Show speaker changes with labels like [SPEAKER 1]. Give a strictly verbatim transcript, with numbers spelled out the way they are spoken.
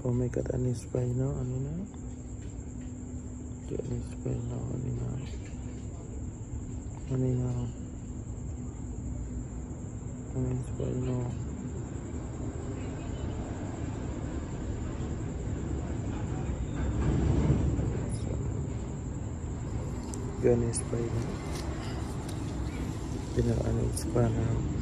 [SPEAKER 1] Oh my god, ani spray now, ani na. Ani spray now, ani na. Ani na. Ani spray now. Ani spray now. Pinaka ani spray now.